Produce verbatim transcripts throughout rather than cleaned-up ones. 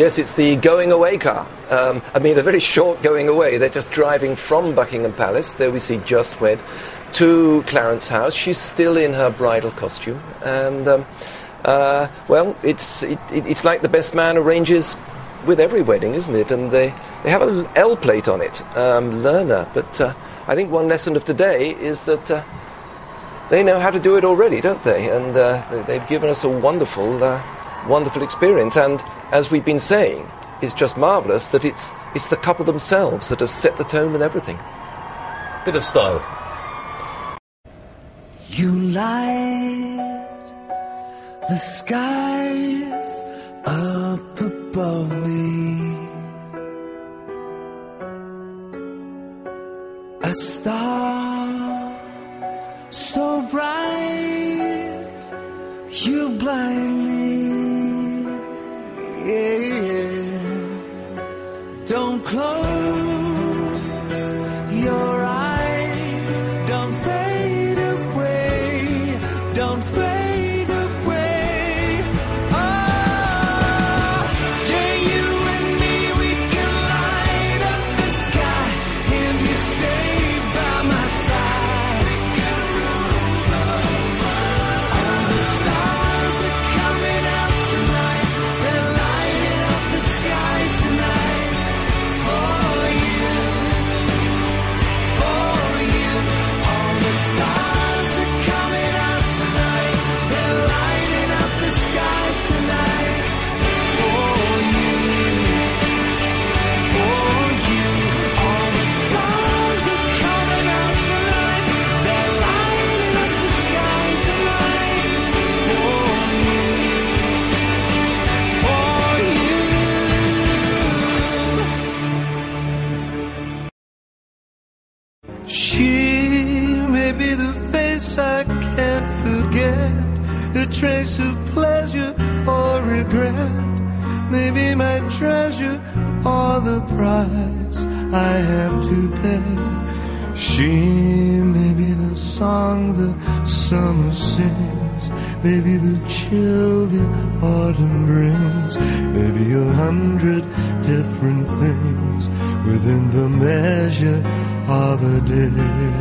Yes, it's the going away car. Um, I mean, a very short going away. They're just driving from Buckingham Palace. There we see Just Wed to Clarence House. She's still in her bridal costume, and um, uh, well, it's it, it, it's like the best man arranges with every wedding, isn't it? And they they have a L plate on it, um, learner. But uh, I think one lesson of today is that uh, they know how to do it already, don't they? And uh, they, they've given us a wonderful, uh, wonderful experience. And as we've been saying, it's just marvellous that it's it's the couple themselves that have set the tone with everything. Bit of style. You light the skies up above me, a star so bright you blind me, yeah. Don't close your eyes, don't fade away, don't fade away. Oh, yeah, you and me, we can light up the sky if you stay by my side. All the stars are coming out tonight, they're lighting up the sky tonight for you, for you. All the stars are coming out tonight, they're lighting up the sky tonight for you, for you. All the stars are coming out tonight, they're lighting up the sky tonight for you, for you. She may be the face I can't forget, a trace of pleasure or regret, maybe my treasure or the price I have to pay. She may be the song the summer sings, maybe the chill the autumn brings, maybe a hundred different things within the measure of a day.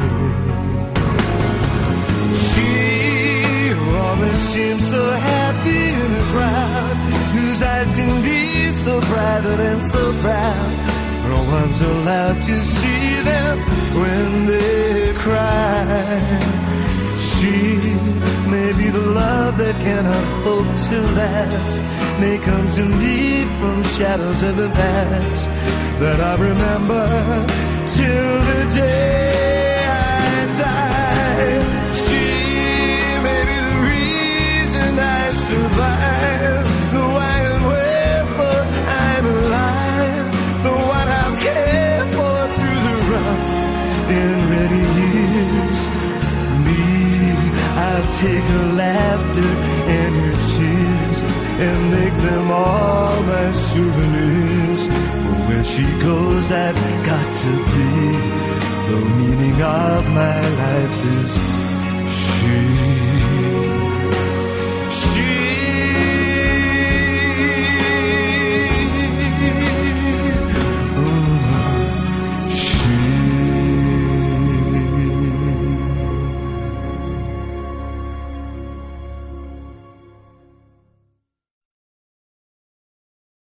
She always seems so happy in a crowd, whose eyes can be so private and so proud. No one's allowed to see them when they cry. She may be the love that cannot hope to last, may come to me from shadows of the past that I remember till the day I die. She may be the reason I survive, the why and wherefore I'm alive, the one I'll care for through the rough and ready years. Me, I'll take her laughter and her tears and make them all my souvenirs. For where she goes, I've got to be. The meaning of my life is she.